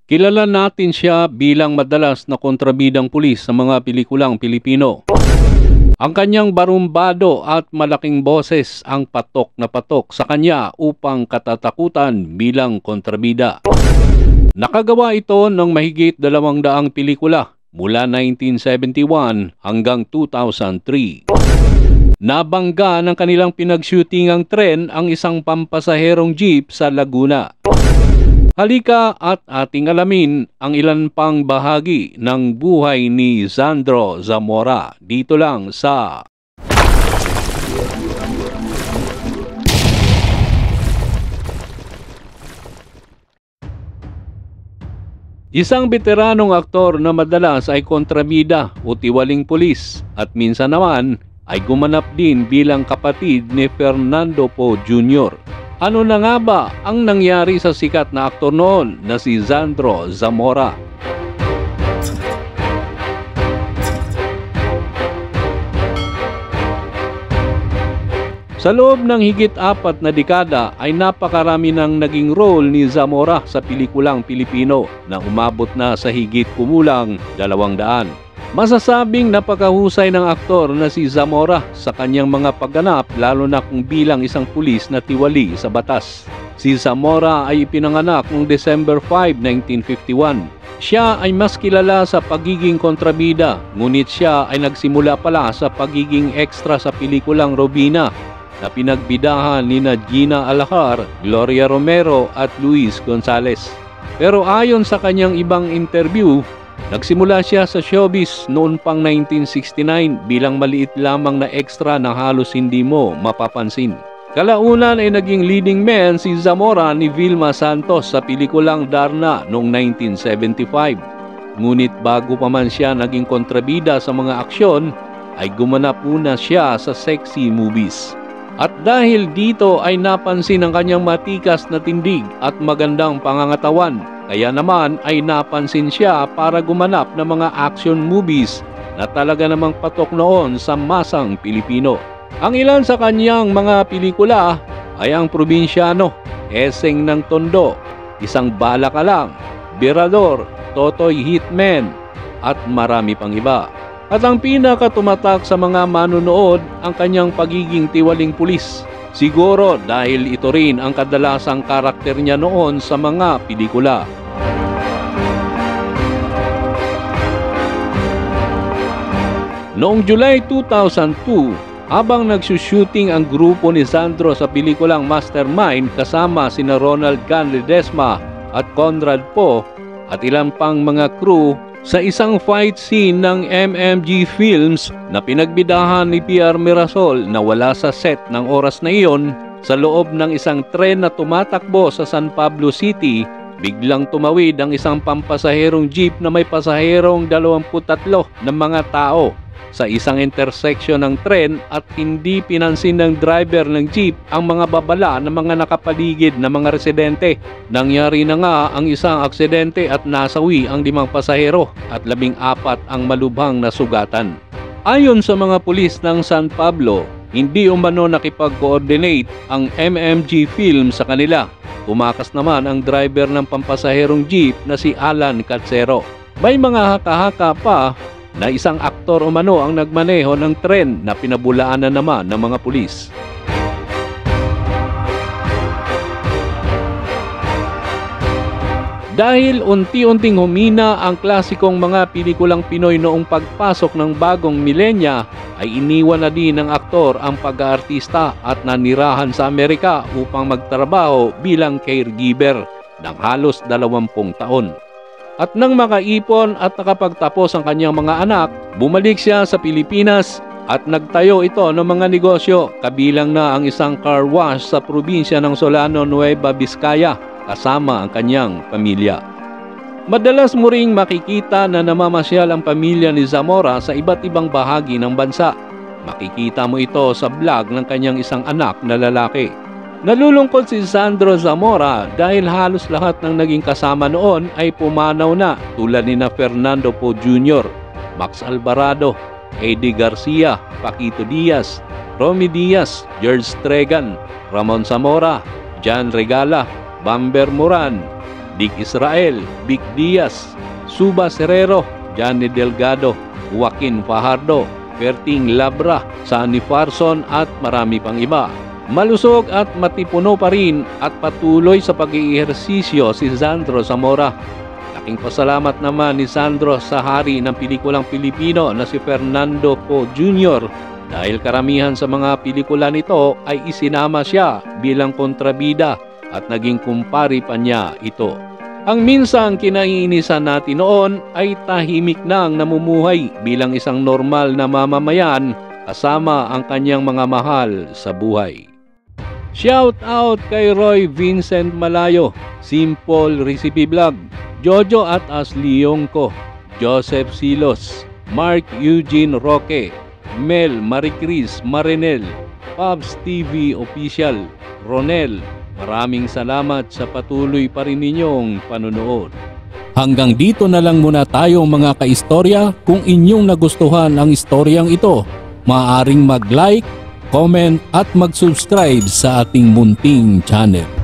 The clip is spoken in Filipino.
Kilala natin siya bilang madalas na kontrabidang pulis sa mga pelikulang Pilipino. Ang kanyang barumbado at malaking boses ang patok na patok sa kanya upang katatakutan bilang kontrabida. Nakagawa ito ng mahigit 200 pelikula mula 1971 hanggang 2003. Nabangga ng kanilang pinagshootingang tren ang isang pampasaherong jeep sa Laguna. Halika at ating alamin ang ilan pang bahagi ng buhay ni Sandro Zamora dito lang sa isang veteranong aktor na madalas ay kontrabida o tiwaling pulis at minsan naman ay gumanap din bilang kapatid ni Fernando Poe Jr. Ano na nga ba ang nangyari sa sikat na aktor noon na si Sandro Zamora? Sa loob ng higit 4 na dekada ay napakarami ng naging role ni Zamora sa pelikulang Pilipino na umabot na sa higit kumulang 200. Masasabing napakahusay ng aktor na si Zamora sa kanyang mga pagganap lalo na kung bilang isang pulis na tiwali sa batas. Si Zamora ay ipinanganak noong December 5, 1951. Siya ay mas kilala sa pagiging kontrabida, ngunit siya ay nagsimula pala sa pagiging extra sa pelikulang Robina na pinagbidahan nina Gina Alahar, Gloria Romero at Luis Gonzales. Pero ayon sa kanyang ibang interview, nagsimula siya sa showbiz noon pang 1969 bilang maliit lamang na extra na halos hindi mo mapapansin. Kalaunan ay naging leading man si Zamora ni Vilma Santos sa pelikulang Darna noong 1975. Ngunit bago pa man siya naging kontrabida sa mga aksyon, ay gumanap muna siya sa sexy movies. At dahil dito ay napansin ang kanyang matikas na tindig at magandang pangangatawan, kaya naman ay napansin siya para gumanap ng mga action movies na talaga namang patok noon sa masang Pilipino. Ang ilan sa kanyang mga pelikula ay ang Probinsyano, Eseng ng Tondo, Isang Bala Ka Lang, Birador, Totoy Hitman at marami pang iba. At ang pinakatumatak sa mga manonood ang kanyang pagiging tiwaling pulis. Siguro dahil ito rin ang kadalasang karakter niya noon sa mga pelikula. Noong July 2002, habang nagsushooting ang grupo ni Sandro sa pelikulang Mastermind kasama sina Ronald Gan Ledesma at Conrad Poe at ilang pang mga crew sa isang fight scene ng MMG Films na pinagbidahan ni PR Mirasol na wala sa set ng oras na iyon, sa loob ng isang tren na tumatakbo sa San Pablo City, biglang tumawid ang isang pampasaherong jeep na may pasaherong 23 na mga tao sa isang intersection ng tren at hindi pinansin ng driver ng jeep ang mga babala ng mga nakapaligid na mga residente. Nangyari na nga ang isang aksidente at nasawi ang 5 pasahero at 14 ang malubhang nasugatan. Ayon sa mga pulis ng San Pablo, hindi umano nakipag-coordinate ang MMG Film sa kanila. Tumakas naman ang driver ng pampasaherong jeep na si Alan Catsero. May mga haka-haka pa na isang aktor umano ang nagmaneho ng tren na pinabulaan na naman ng mga pulis. Dahil unti-unting humina ang klasikong mga pelikulang Pinoy noong pagpasok ng bagong milenya, ay iniwan na din ng aktor ang pag-aartista at nanirahan sa Amerika upang magtrabaho bilang caregiver ng halos 20 taon. At nang makaipon at nakapagtapos ang kanyang mga anak, bumalik siya sa Pilipinas at nagtayo ito ng mga negosyo, kabilang na ang isang car wash sa probinsya ng Solano, Nueva Vizcaya, kasama ang kanyang pamilya. Madalas mo ring makikita na namamasyal ang pamilya ni Zamora sa iba't ibang bahagi ng bansa. Makikita mo ito sa vlog ng kanyang isang anak na lalaki. Nalulungkot si Sandro Zamora dahil halos lahat ng naging kasama noon ay pumanaw na, tulad ni Fernando Poe Jr., Max Alvarado, Eddie Garcia, Paquito Diaz, Romy Diaz, George Tregan, Ramon Zamora, Jan Regala, Bamber Moran, Dick Israel, Vic Diaz, Suba Serrero, Johnny Delgado, Joaquin Fajardo, Berting Labra, Sunny Farson at marami pang iba. Malusog at matipuno pa rin at patuloy sa pag-iihersisyo si Sandro Zamora. Laking pasalamat naman ni Sandro sa hari ng pelikulang Pilipino na si Fernando Poe Jr. dahil karamihan sa mga pelikula nito ay isinama siya bilang kontrabida at naging kumpari pa niya ito. Ang minsang kinaiinisan natin noon ay tahimik nang namumuhay bilang isang normal na mamamayan kasama ang kanyang mga mahal sa buhay. Shout out kay Roy Vincent Malayo, Simple Recipe Vlog, Jojo at Asli Yongko, Joseph Silos, Mark Eugene Roque, Mel Maricris Marinel, Pabs TV Official, Ronel. Maraming salamat sa patuloy pa rin ninyong panonood. Hanggang dito na lang muna tayo mga kaistorya. Kung inyong nagustuhan ang istoryang ito, maaaring mag-like, comment at mag-subscribe sa ating munting channel.